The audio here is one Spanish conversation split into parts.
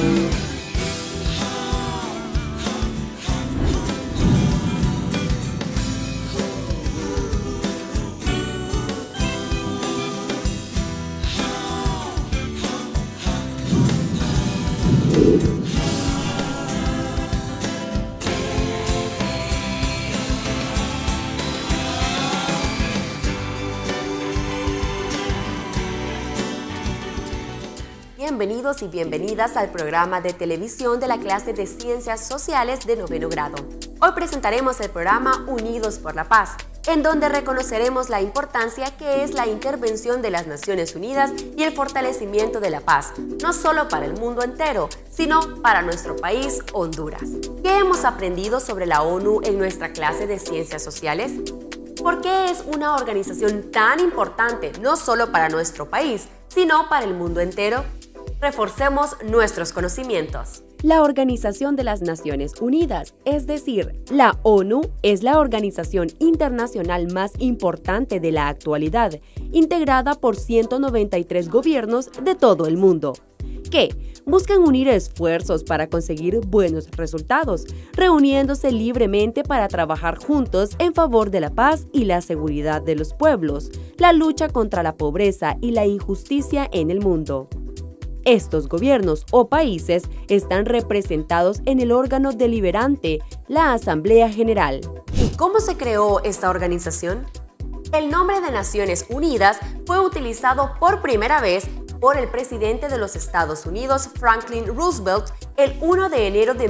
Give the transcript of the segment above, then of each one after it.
Bienvenidos y bienvenidas al programa de televisión de la clase de Ciencias Sociales de 9º grado. Hoy presentaremos el programa Unidos por la Paz, en donde reconoceremos la importancia que es la intervención de las Naciones Unidas y el fortalecimiento de la paz, no solo para el mundo entero, sino para nuestro país, Honduras. ¿Qué hemos aprendido sobre la ONU en nuestra clase de Ciencias Sociales? ¿Por qué es una organización tan importante, no solo para nuestro país, sino para el mundo entero? Reforcemos nuestros conocimientos. La Organización de las Naciones Unidas, es decir, la ONU, es la organización internacional más importante de la actualidad, integrada por 193 gobiernos de todo el mundo, que buscan unir esfuerzos para conseguir buenos resultados, reuniéndose libremente para trabajar juntos en favor de la paz y la seguridad de los pueblos, la lucha contra la pobreza y la injusticia en el mundo. Estos gobiernos o países están representados en el órgano deliberante, la Asamblea General. ¿Y cómo se creó esta organización? El nombre de Naciones Unidas fue utilizado por primera vez por el presidente de los Estados Unidos, Franklin Roosevelt, el 1 de enero de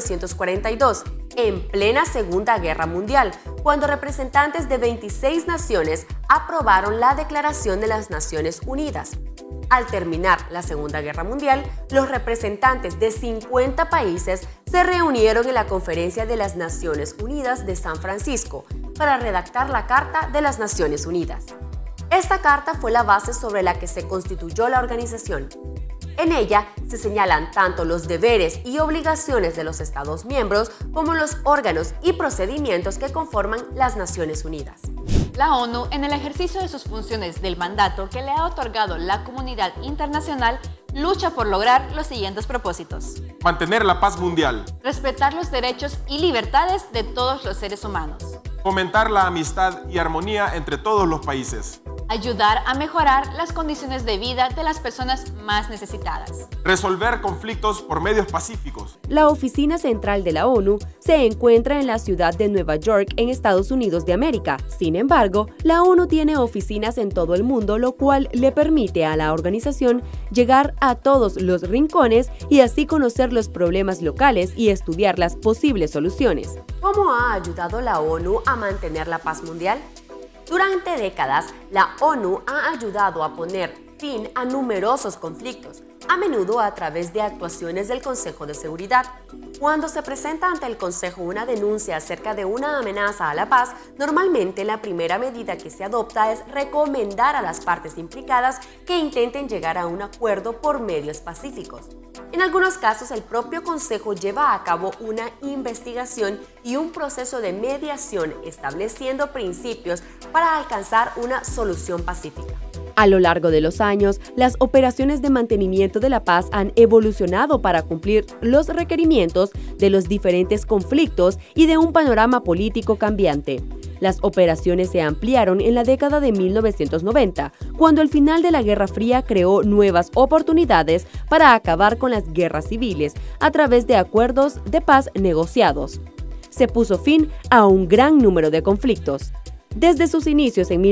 1942, en plena Segunda Guerra Mundial, cuando representantes de 26 naciones aprobaron la Declaración de las Naciones Unidas. Al terminar la Segunda Guerra Mundial, los representantes de 50 países se reunieron en la Conferencia de las Naciones Unidas de San Francisco para redactar la Carta de las Naciones Unidas. Esta carta fue la base sobre la que se constituyó la organización. En ella se señalan tanto los deberes y obligaciones de los Estados miembros como los órganos y procedimientos que conforman las Naciones Unidas. La ONU, en el ejercicio de sus funciones del mandato que le ha otorgado la comunidad internacional, lucha por lograr los siguientes propósitos: mantener la paz mundial, respetar los derechos y libertades de todos los seres humanos, fomentar la amistad y armonía entre todos los países, ayudar a mejorar las condiciones de vida de las personas más necesitadas, resolver conflictos por medios pacíficos. La oficina central de la ONU se encuentra en la ciudad de Nueva York, en Estados Unidos de América. Sin embargo, la ONU tiene oficinas en todo el mundo, lo cual le permite a la organización llegar a todos los rincones y así conocer los problemas locales y estudiar las posibles soluciones. ¿Cómo ha ayudado la ONU a mantener la paz mundial? Durante décadas, la ONU ha ayudado a poner fin a numerosos conflictos, a menudo a través de actuaciones del Consejo de Seguridad. Cuando se presenta ante el Consejo una denuncia acerca de una amenaza a la paz, normalmente la primera medida que se adopta es recomendar a las partes implicadas que intenten llegar a un acuerdo por medios pacíficos. En algunos casos, el propio Consejo lleva a cabo una investigación y un proceso de mediación estableciendo principios para alcanzar una solución pacífica. A lo largo de los años, las operaciones de mantenimiento de la paz han evolucionado para cumplir los requerimientos de los diferentes conflictos y de un panorama político cambiante. Las operaciones se ampliaron en la década de 1990, cuando el final de la Guerra Fría creó nuevas oportunidades para acabar con las guerras civiles a través de acuerdos de paz negociados. Se puso fin a un gran número de conflictos. Desde sus inicios en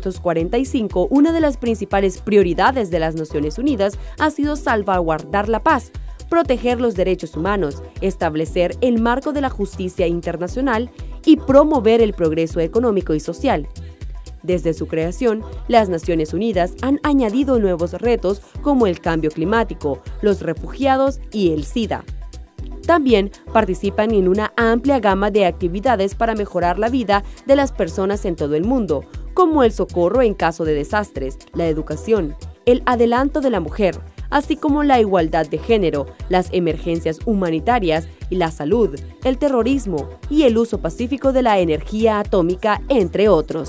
1945, una de las principales prioridades de las Naciones Unidas ha sido salvaguardar la paz, proteger los derechos humanos, establecer el marco de la justicia internacional y promover el progreso económico y social. Desde su creación, las Naciones Unidas han añadido nuevos retos como el cambio climático, los refugiados y el SIDA. También participan en una amplia gama de actividades para mejorar la vida de las personas en todo el mundo, como el socorro en caso de desastres, la educación, el adelanto de la mujer, así como la igualdad de género, las emergencias humanitarias y la salud, el terrorismo y el uso pacífico de la energía atómica, entre otros.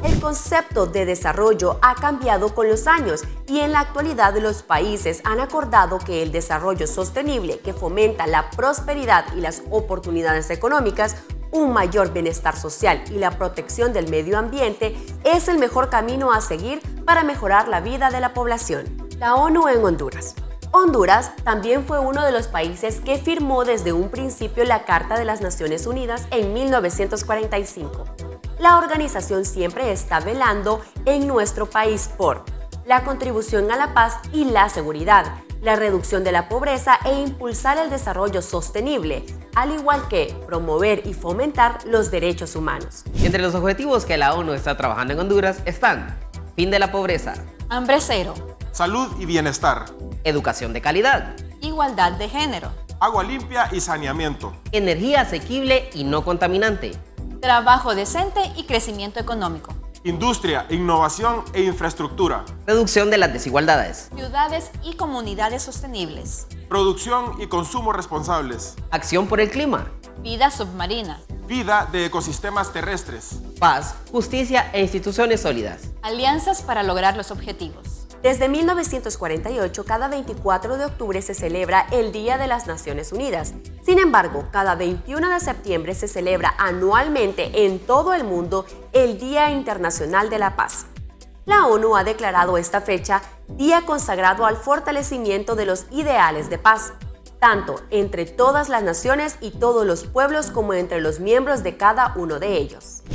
El concepto de desarrollo ha cambiado con los años y en la actualidad los países han acordado que el desarrollo sostenible, que fomenta la prosperidad y las oportunidades económicas, un mayor bienestar social y la protección del medio ambiente, es el mejor camino a seguir para mejorar la vida de la población. La ONU en Honduras. Honduras también fue uno de los países que firmó desde un principio la Carta de las Naciones Unidas en 1945. La organización siempre está velando en nuestro país por la contribución a la paz y la seguridad, la reducción de la pobreza e impulsar el desarrollo sostenible, al igual que promover y fomentar los derechos humanos. Entre los objetivos que la ONU está trabajando en Honduras están: fin de la pobreza, hambre cero, salud y bienestar, educación de calidad, igualdad de género, agua limpia y saneamiento, energía asequible y no contaminante, trabajo decente y crecimiento económico, industria, innovación e infraestructura, reducción de las desigualdades, ciudades y comunidades sostenibles, producción y consumo responsables, acción por el clima, vida submarina, vida de ecosistemas terrestres, paz, justicia e instituciones sólidas. alianzas para lograr los objetivos. Desde 1948, cada 24 de octubre se celebra el Día de las Naciones Unidas. Sin embargo, cada 21 de septiembre se celebra anualmente en todo el mundo el Día Internacional de la Paz. La ONU ha declarado esta fecha día consagrado al fortalecimiento de los ideales de paz, tanto entre todas las naciones y todos los pueblos como entre los miembros de cada uno de ellos.